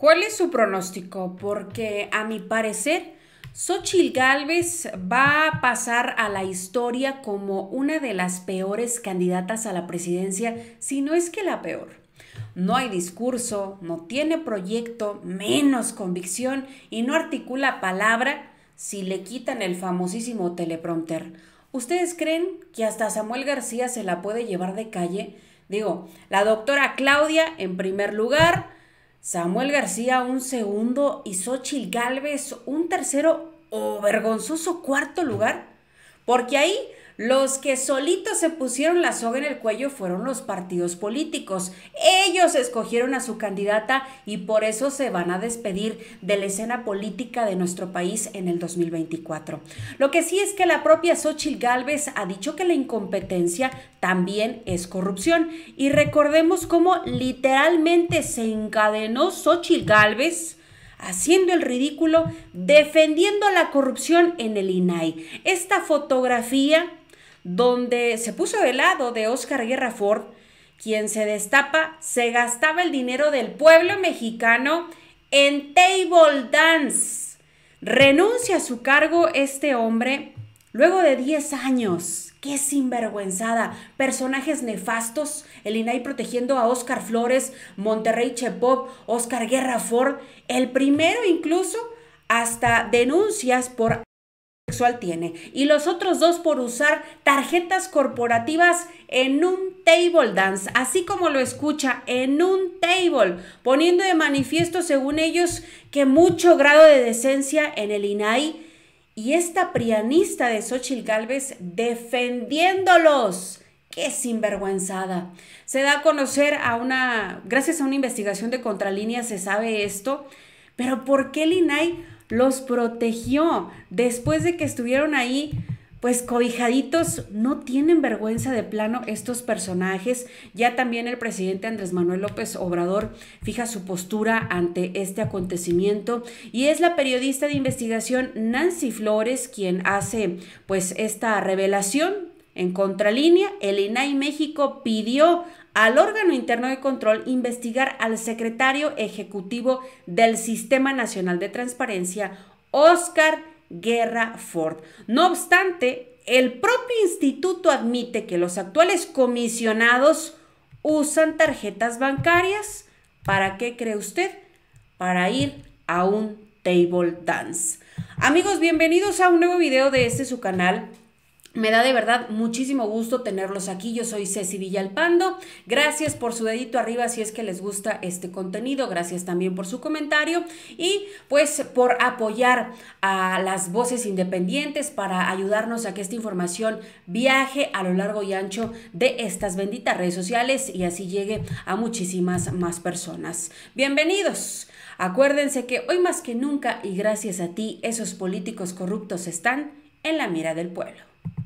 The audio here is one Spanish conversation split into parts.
¿Cuál es su pronóstico? Porque a mi parecer, Xóchitl Gálvez va a pasar a la historia como una de las peores candidatas a la presidencia, si no es que la peor. No hay discurso, no tiene proyecto, menos convicción y no articula palabra si le quitan el famosísimo teleprompter. ¿Ustedes creen que hasta Samuel García se la puede llevar de calle? Digo, la doctora Claudia en primer lugar, Samuel García un segundo y Xóchitl Gálvez un tercero o vergonzoso cuarto lugar. Porque ahí los que solitos se pusieron la soga en el cuello fueron los partidos políticos. Ellos escogieron a su candidata y por eso se van a despedir de la escena política de nuestro país en el 2024. Lo que sí es que la propia Xóchitl Gálvez ha dicho que la incompetencia también es corrupción. Y recordemos cómo literalmente se encadenó Xóchitl Gálvez haciendo el ridículo, defendiendo la corrupción en el INAI. Esta fotografía donde se puso del lado de Óscar Guerra Ford, quien se destapa, se gastaba el dinero del pueblo mexicano en table dance. Renuncia a su cargo este hombre luego de 10 años. ¡Qué sinvergüenzada! Personajes nefastos, el INAI protegiendo a Óscar Flores, Monterrey Chepop, Óscar Guerra Ford, el primero incluso hasta denuncias por sexual tiene, y los otros dos por usar tarjetas corporativas en un table dance, así como lo escucha, en un table, poniendo de manifiesto según ellos que mucho grado de decencia en el INAI. Y esta prianista de Xóchitl Gálvez defendiéndolos. ¡Qué sinvergüenzada! Se da a conocer gracias a una investigación de Contralínea se sabe esto, pero ¿por qué el INAI los protegió después de que estuvieron ahí pues cobijaditos? No tienen vergüenza de plano estos personajes. Ya también el presidente Andrés Manuel López Obrador fija su postura ante este acontecimiento y es la periodista de investigación Nancy Flores quien hace pues esta revelación. En Contralínea, el INAI México pidió al órgano interno de control investigar al secretario ejecutivo del Sistema Nacional de Transparencia, Óscar Guerra Ford. No obstante, el propio instituto admite que los actuales comisionados usan tarjetas bancarias. ¿Para qué cree usted? Para ir a un table dance. Amigos, bienvenidos a un nuevo video de su canal. Me da de verdad muchísimo gusto tenerlos aquí. Yo soy Ceci Villalpando. Gracias por su dedito arriba si es que les gusta este contenido. Gracias también por su comentario y pues por apoyar a las voces independientes para ayudarnos a que esta información viaje a lo largo y ancho de estas benditas redes sociales y así llegue a muchísimas más personas. Bienvenidos. Acuérdense que hoy más que nunca y gracias a ti, esos políticos corruptos están en la mira del pueblo.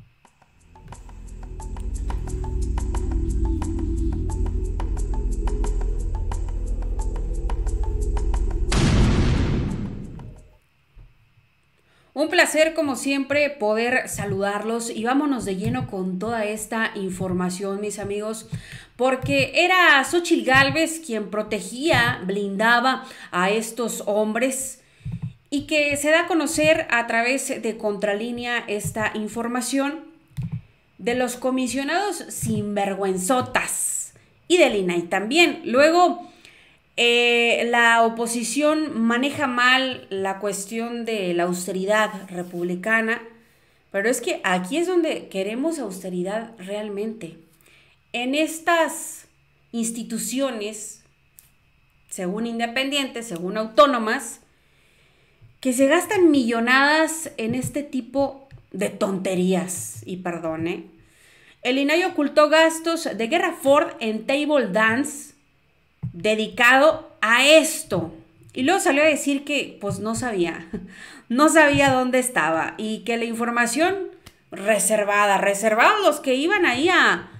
Un placer, como siempre, poder saludarlos y vámonos de lleno con toda esta información, mis amigos, porque era Xóchitl Gálvez quien protegía, blindaba a estos hombres y que se da a conocer a través de Contralínea esta información de los comisionados sinvergüenzotas y del INAI también. Luego, la oposición maneja mal la cuestión de la austeridad republicana, pero es que aquí es donde queremos austeridad realmente. En estas instituciones, según independientes, según autónomas, que se gastan millonadas en este tipo de tonterías, y perdone, el INAI ocultó gastos de Guerra Ford en table dance dedicado a esto. Y luego salió a decir que pues no sabía dónde estaba y que la información reservada los que iban ahí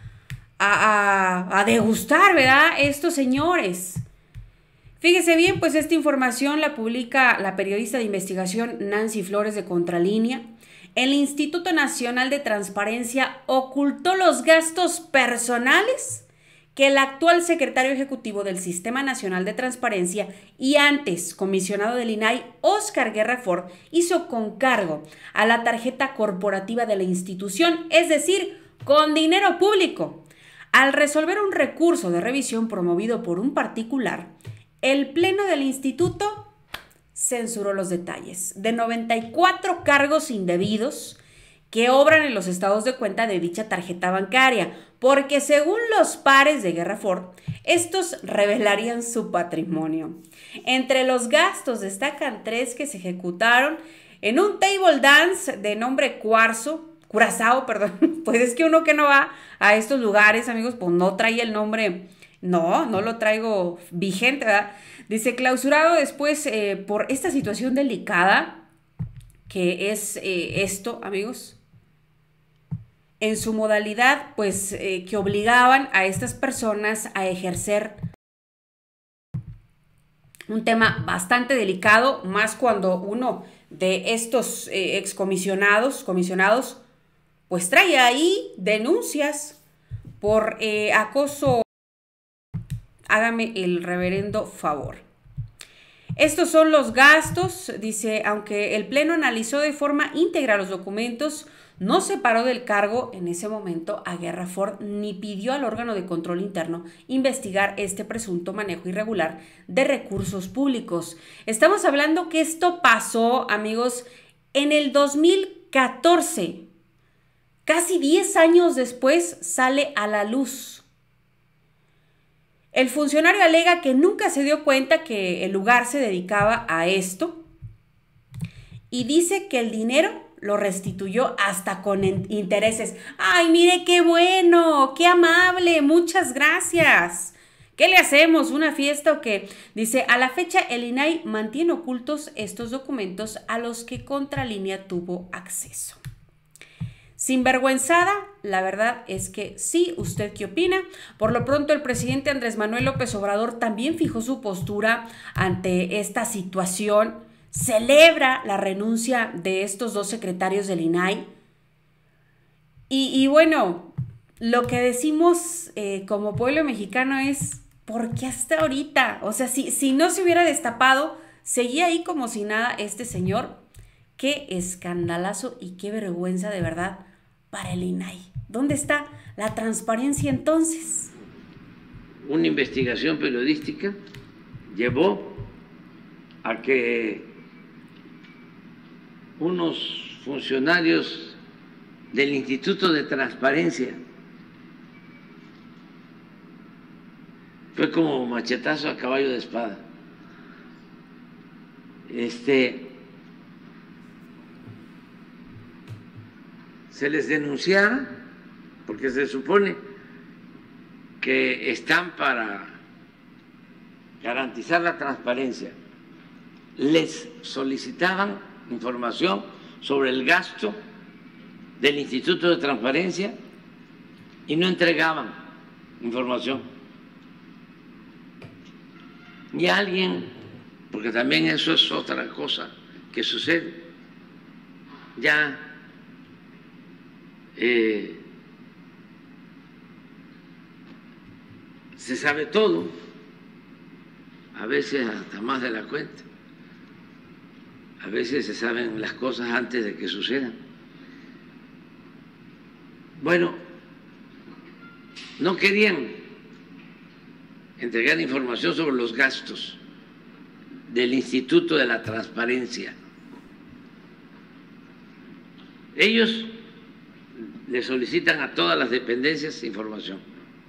a degustar, ¿verdad? Estos señores. Fíjese bien, pues esta información la publica la periodista de investigación Nancy Flores de Contralínea. El Instituto Nacional de Transparencia ocultó los gastos personales que el actual secretario ejecutivo del Sistema Nacional de Transparencia y antes comisionado del INAI, Óscar Guerra Ford, hizo con cargo a la tarjeta corporativa de la institución, es decir, con dinero público. Al resolver un recurso de revisión promovido por un particular, el Pleno del Instituto censuró los detalles de 94 cargos indebidos que obran en los estados de cuenta de dicha tarjeta bancaria, porque según los pares de Guerra Ford, estos revelarían su patrimonio. Entre los gastos destacan 3 que se ejecutaron en un table dance de nombre Curazao, perdón, pues es que uno que no va a estos lugares, amigos, pues no trae el nombre, no lo traigo vigente, ¿verdad? Dice, clausurado después por esta situación delicada, que es esto, amigos, en su modalidad, pues, que obligaban a estas personas a ejercer un tema bastante delicado, más cuando uno de estos comisionados, pues trae ahí denuncias por acoso. Hágame el reverendo favor. Estos son los gastos, dice, aunque el Pleno analizó de forma íntegra los documentos, no separó del cargo en ese momento a Guerra Ford ni pidió al órgano de control interno investigar este presunto manejo irregular de recursos públicos. Estamos hablando que esto pasó, amigos, en el 2014. Casi 10 años después sale a la luz. El funcionario alega que nunca se dio cuenta que el lugar se dedicaba a esto y dice que el dinero lo restituyó hasta con intereses. ¡Ay, mire qué bueno! ¡Qué amable! ¡Muchas gracias! ¿Qué le hacemos? ¿Una fiesta o qué? Dice, a la fecha el INAI mantiene ocultos estos documentos a los que Contralínea tuvo acceso. Sinvergüenzada, la verdad es que sí. ¿Usted qué opina? Por lo pronto, el presidente Andrés Manuel López Obrador también fijó su postura ante esta situación. Celebra la renuncia de estos 2 secretarios del INAI. Y bueno, lo que decimos como pueblo mexicano es, ¿por qué hasta ahorita? O sea, si no se hubiera destapado, seguía ahí como si nada este señor. Qué escandalazo y qué vergüenza de verdad para el INAI. ¿Dónde está la transparencia entonces? Una investigación periodística llevó a que unos funcionarios del Instituto de Transparencia, fue como machetazo a caballo de espada, se les denunciara, porque se supone que están para garantizar la transparencia. Les solicitaban información sobre el gasto del Instituto de Transparencia y no entregaban información. Y alguien, porque también eso es otra cosa que sucede, ya se sabe todo, a veces hasta más de la cuenta, a veces se saben las cosas antes de que sucedan. Bueno, no querían entregar información sobre los gastos del Instituto de la Transparencia. Ellos le solicitan a todas las dependencias información.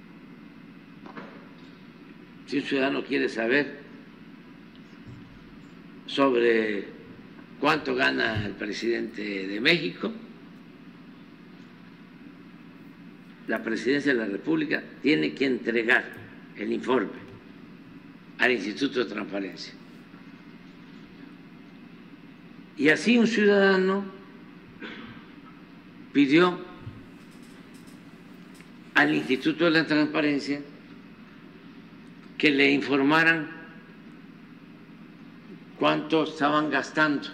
Si un ciudadano quiere saber sobre cuánto gana el presidente de México, la Presidencia de la República tiene que entregar el informe al Instituto de Transparencia. Y así un ciudadano pidió al Instituto de la Transparencia que le informaran cuánto estaban gastando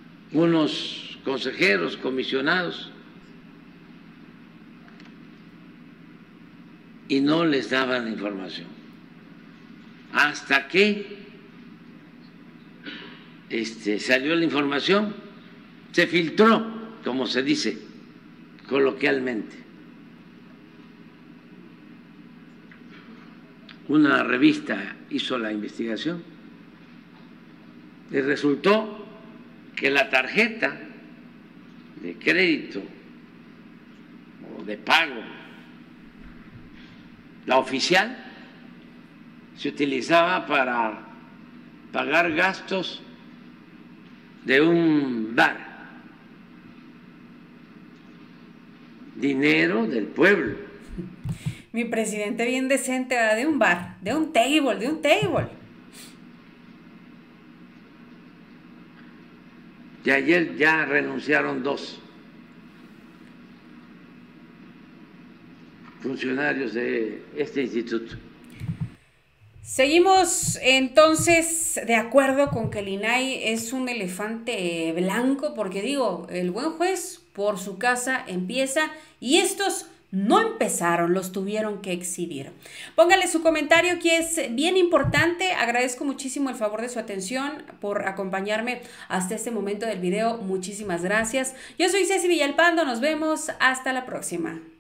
unos consejeros comisionados y no les daban la información. Hasta que salió la información, se filtró, como se dice coloquialmente. Una revista hizo la investigación y resultó que la tarjeta de crédito o de pago, la oficial, se utilizaba para pagar gastos de un bar, dinero del pueblo. Mi presidente bien decente, ¿verdad? De un bar, de un table. Y ayer ya renunciaron 2 funcionarios de este instituto. Seguimos entonces de acuerdo con que el INAI es un elefante blanco, porque digo, el buen juez por su casa empieza y estos no empezaron, los tuvieron que exhibir. Póngale su comentario que es bien importante. Agradezco muchísimo el favor de su atención por acompañarme hasta este momento del video. Muchísimas gracias. Yo soy Ceci Villalpando, nos vemos hasta la próxima.